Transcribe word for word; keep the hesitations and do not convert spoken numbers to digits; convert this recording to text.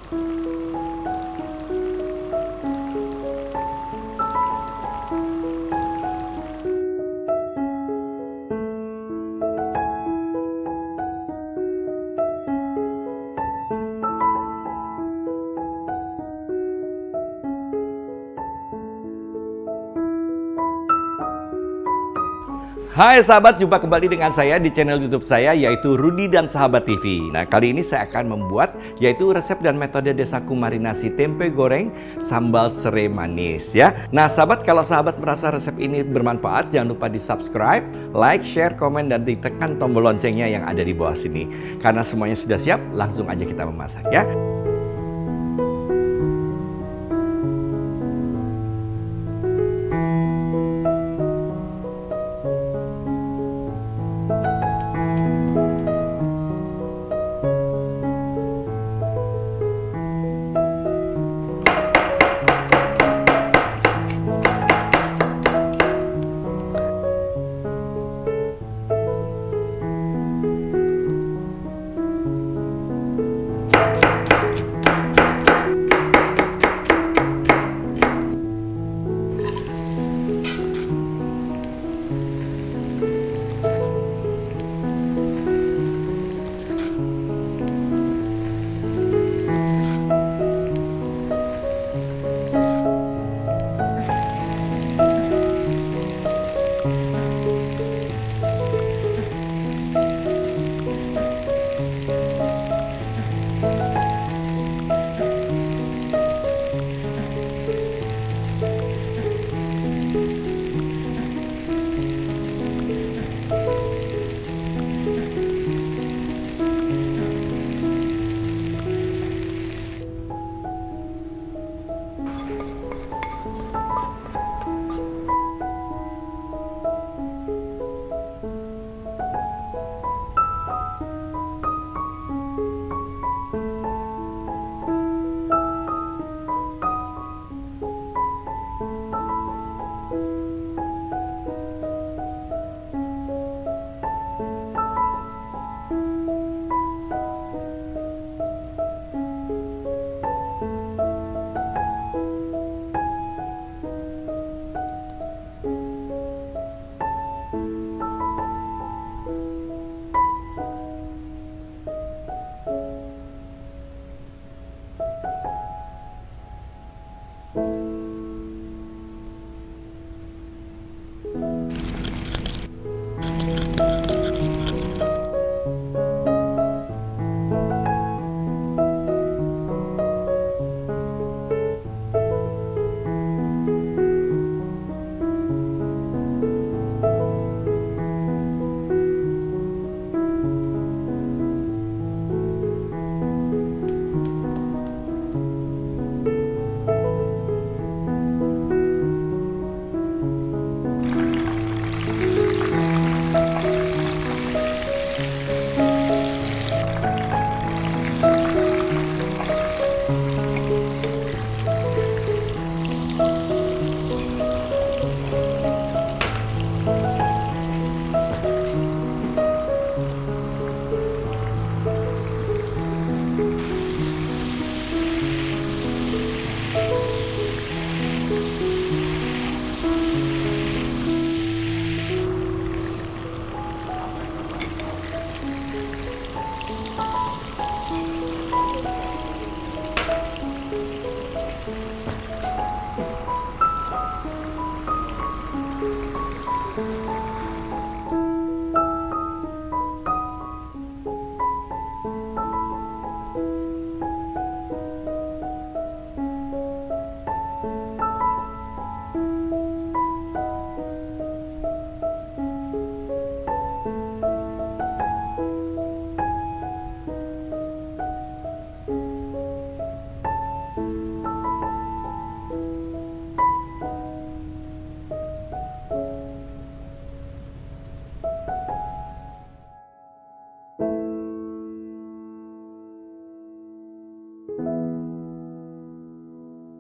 Hai sahabat, jumpa kembali dengan saya di channel YouTube saya yaitu Rudy dan Sahabat T V. Nah, kali ini saya akan membuat yaitu resep dan metode desaku marinasi tempe goreng sambal serai manis ya. Nah, sahabat, kalau sahabat merasa resep ini bermanfaat, jangan lupa di-subscribe, like, share, komen, dan ditekan tombol loncengnya yang ada di bawah sini. Karena semuanya sudah siap, langsung aja kita memasak ya.